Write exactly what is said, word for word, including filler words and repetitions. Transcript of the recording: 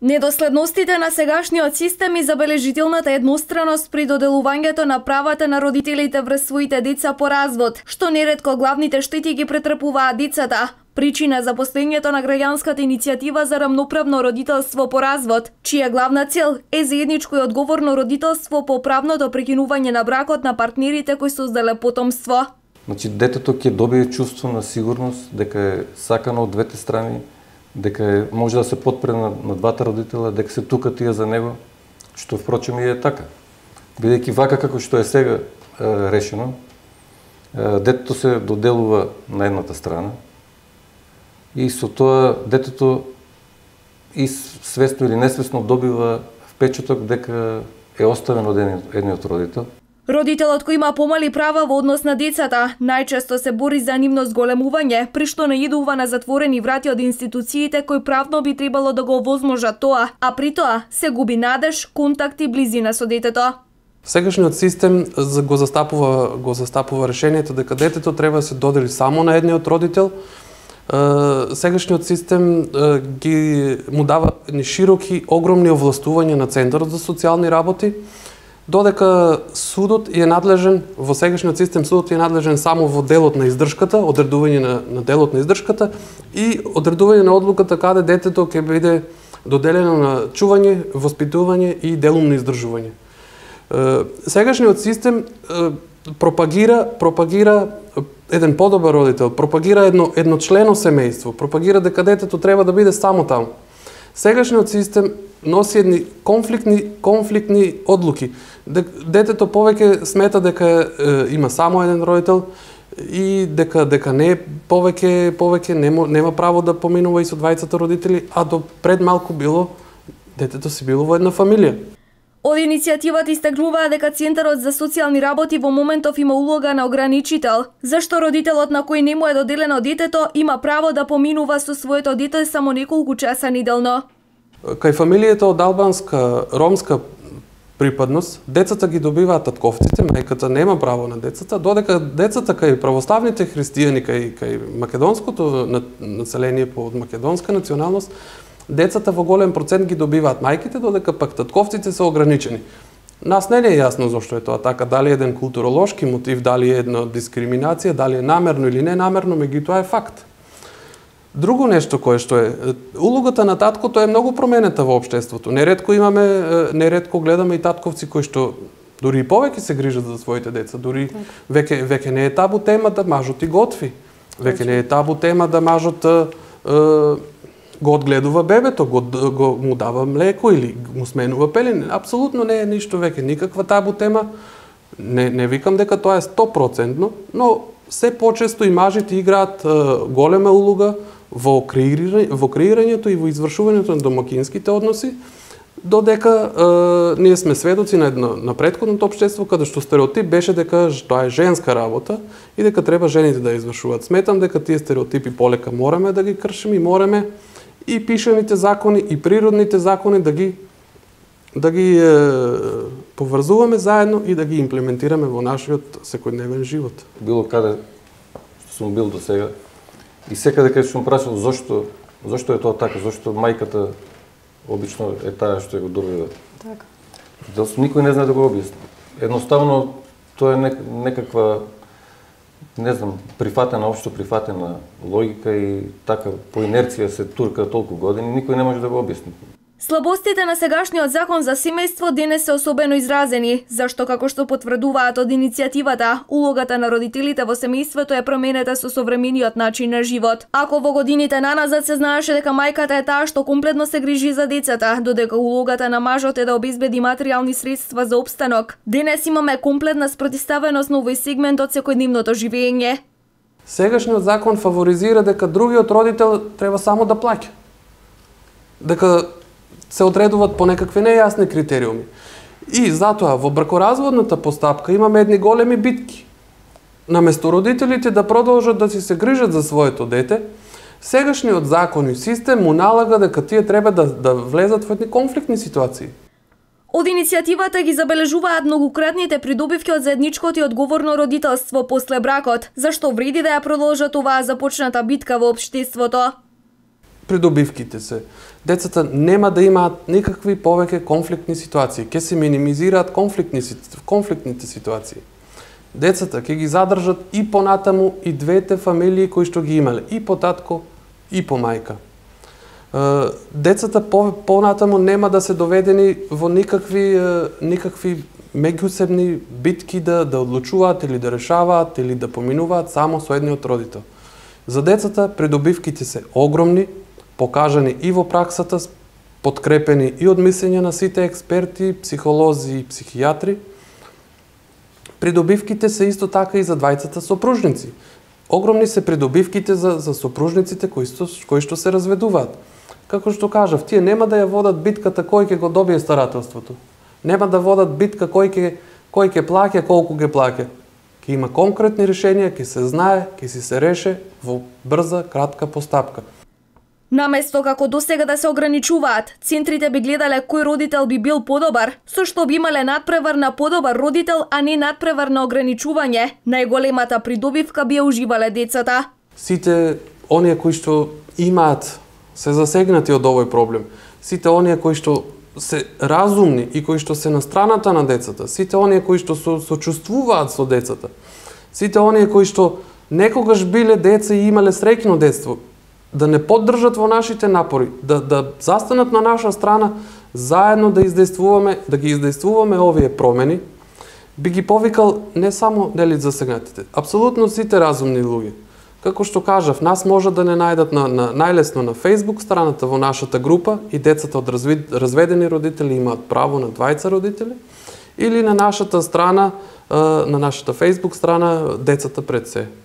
Недоследностите на сегашниот систем и забележителната едностраност при доделувањето на правата на родителите врз своите деца по развод, што неретко главните штети ги претрпуваат децата. Причина за постоењето на граѓанската иницијатива за рамноправно родителство по развод, чија главна цел е заедничко и одговорно родителство по правното прекинување на бракот на партнерите кои созделе потомство. Значи, детето ќе добие чувство на сигурност, дека е сакано од двете страни, дека е, може да се подпре на, на двата родителя, дека се тука тие за него, што впрочем и е така. Бидејќи вака како што е сега е, решено, е, детето се доделува на едната страна и со тоа детето и свесно или несвесно добива впечаток дека е оставен од едниот родител. Родителот кој има помали права во однос на децата, најчесто се бори за нивно зголемување, при што наидува на затворени врати од институциите кои правно би требало да го овозможат тоа, а при тоа се губи надеж, контакт и близина со детето. Сегашниот систем го застапува, го застапува решението дека детето треба да се додели само на едниот родител. Сегашниот систем ги му дава едни широки, огромни овластувања на Центарот за социјални работи, додека судот е надлежен, во сегашниот систем судот е надлежен само во делот на издршката, одредување на, на делот на издршката и одредување на одлуката каде детето ќе биде доделено на чување, воспитување и делумно издржување. Сегашниот систем пропагира, пропагира еден подобар родител, пропагира едно едночлено семејство, пропагира дека детето треба да биде само таму. Сегашниот систем носи едни конфликтни конфликтни одлуки. Детето повеќе смета дека е, има само еден родител и дека дека не повеќе повеќе нема, нема право да поминува и со двајцата родители, а до пред малку било детето си било во една фамилија. Од иницијативата истакнуваа дека Центарот за социјални работи во моментов има улога на ограничител, зашто родителот на кој не му е доделено детето има право да поминува со своето дете само неколку часа неделно. Кај фамилијата од албанска, ромска припадност, децата ги добиваат татковците, мајката нема право на децата, додека децата кај православните христијани, кај, кај македонското население по македонска националност, децата во голем процент ги добиваат мајките, додека пак татковците се ограничени. Нас не е јасно зошто е тоа така, дали е еден културолошки мотив, дали е една дискриминација, дали е намерно или ненамерно, меѓутоа е факт. Друго нешто кое што е, улогата на таткото е многу променета во општеството. Неретко имаме, неретко гледаме и татковци кои што дури и повеќе се грижат за своите деца, дури веќе веќе не е табу тема да мажот и готви. Веќе не е табу тема да мажот е, го одгледува бебето, го, го му дава млеко или му сменува пелени. Апсолутно не е ништо веќе никаква табу тема. Не не викам дека тоа е сто проценти, но се почесто и мажите играат е, голема улога во креирање, во креирањето и во извршувањето на домакинските односи, додека е, ние сме сведоци на едно на претходното општество каде што стереотип беше дека тоа е женска работа и дека треба жените да извршуваат. Сметам дека тие стереотипи полека мораме да ги кршиме и мораме и пишаните закони и природните закони да ги да ги е, поврзуваме заедно и да ги имплементираме во нашиот секојдневен живот. Било каде што сум бил до сега и секаде каде сум прашал зошто зошто е тоа така, зошто мајката обично е таа што го добива. Така. Родителство никој не знае да го објасни. Едноставно тоа е некаква, не знам, прифатена, општо прифатена логика и така по инерција се турка толку години, никој не може да го објасни. Слабостите на сегашниот закон за семејство денес се особено изразени, зашто како што потврдуваат од иницијативата, улогата на родителите во семејството е променета со современиот начин на живот. Ако во годините наназад се знаеше дека мајката е таа што комплетно се грижи за децата, додека улогата на мажот е да обезбеди материјални средства за опстанок, денес имаме комплетна спротивставеност на овој сегмент од секојдневното живење. Сегашниот закон фаворизира дека другиот родител треба само да плаќа. Дека се одредуваат по некакви нејасни критериуми. И затоа во бракоразводната постапка имаме едни големи битки. Наместо родителите да продолжат да си се грижат за своето дете, сегашниот закон и систем му налага дека тие треба да, да влезат во едни конфликтни ситуации. Од иницијативата ги забележуваат многократните придобивки од заедничкото и одговорно родителство после бракот, зашто вреди да ја продолжат оваа започната битка во општеството. придобивките се. Децата нема да имаат никакви повеќе конфликтни ситуации, ќе се минимизираат конфликтни, конфликтните ситуации. Децата ќе ги задржат и понатаму и двете фамилии кои што ги имале, и по татко, и по мајка. Децата по, понатаму нема да се доведени во никакви, никакви меѓусебни битки да, да одлучуваат или да решаваат или да поминуваат само со едниот родител. За децата придобивките се огромни, покажани и во праксата, подкрепени и од мислење на сите експерти, психолози и психијатри. Придобивките се исто така и за двајцата сопружници. Огромни се придобивките за, за сопружниците кои што, кои што се разведуваат. Како што кажав, тие нема да ја водат битката кој ќе го добие старателството. Нема да водат битка кој ќе кој ќе плаќа, колку ќе плаќа. Ќе има конкретни решенија, ќе се знае, ќе си се реше во брза, кратка постапка. Наместо како досега да се ограничуваат, центрите би гледале кој родител би бил подобар, со што би имале надпревар на подобар родител, а не надпревар на ограничување. Најголемата придобивка би ја уживале децата. Сите оние кои што имаат се засегнати од овој проблем, сите оние кои што се разумни и кои што се на страната на децата, сите оние кои што со, сочувствуваат со децата, сите оние кои што некогаш биле деца и имале среќно детство, да не поддржат во нашите напори, да, да застанат на наша страна, заедно да издействуваме, да ги издействуваме овие промени, би ги повикал не само нели засегнатите, апсолутно сите разумни луѓе. Како што кажав, нас може да не најдат на, на, најлесно на Facebook страната во нашата група и децата од разведени родители имаат право на двајца родители, или на нашата страна, на нашата Facebook страна Децата пред се.